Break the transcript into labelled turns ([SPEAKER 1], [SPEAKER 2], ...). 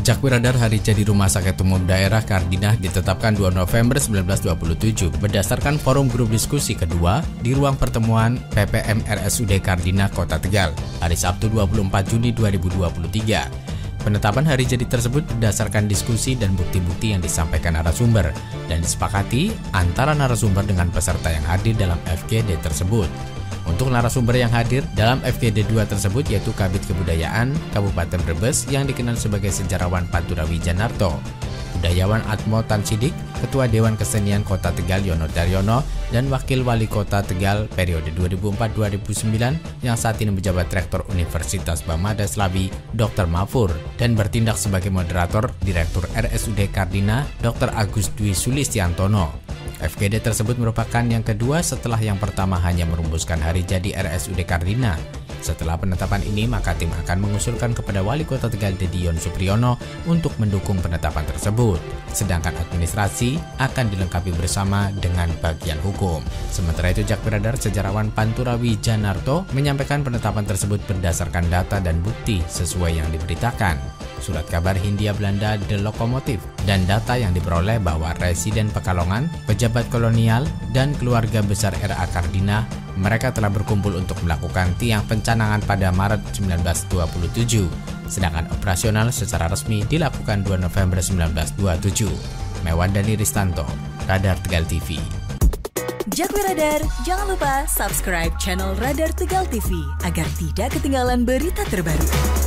[SPEAKER 1] Jakwiradar Hari Jadi Rumah Sakit Umum Daerah Kardinah ditetapkan 2 November 1927 berdasarkan forum grup diskusi kedua di ruang pertemuan PPM RSUD Kardinah Kota Tegal hari Sabtu 24 Juni 2023. Penetapan hari jadi tersebut berdasarkan diskusi dan bukti-bukti yang disampaikan narasumber dan disepakati antara narasumber dengan peserta yang hadir dalam FGD tersebut. Untuk narasumber yang hadir dalam FGD 2 tersebut yaitu Kabid Kebudayaan Kabupaten Brebes yang dikenal sebagai sejarawan Panturawi Janarto, budayawan Atmo Tansidik, Ketua Dewan Kesenian Kota Tegal Yono Daryono, dan Wakil Wali Kota Tegal periode 2004-2009 yang saat ini menjabat Rektor Universitas Bamada Slabi Dr. Mafur dan bertindak sebagai moderator Direktur RSUD Kardinah Dr. Agus Dwi Sulistiantono. FGD tersebut merupakan yang kedua setelah yang pertama hanya merumuskan hari jadi RSUD Kardinah. Setelah penetapan ini, maka tim akan mengusulkan kepada Wali Kota Tegal Dedion Supriyono untuk mendukung penetapan tersebut. Sedangkan administrasi akan dilengkapi bersama dengan bagian hukum. Sementara itu, Jakwiradar Sejarawan Panturawi Janarto menyampaikan penetapan tersebut berdasarkan data dan bukti sesuai yang diberitakan. Surat kabar Hindia Belanda The Lokomotif dan data yang diperoleh bahwa residen Pekalongan, pejabat kolonial, dan keluarga besar RA Kardinah mereka telah berkumpul untuk melakukan tiang pencanangan pada Maret 1927, sedangkan operasional secara resmi dilakukan 2 November 1927. Mewandani Ristanto, Radar Tegal TV.
[SPEAKER 2] Jakwiradar, jangan lupa subscribe channel Radar Tegal TV agar tidak ketinggalan berita terbaru.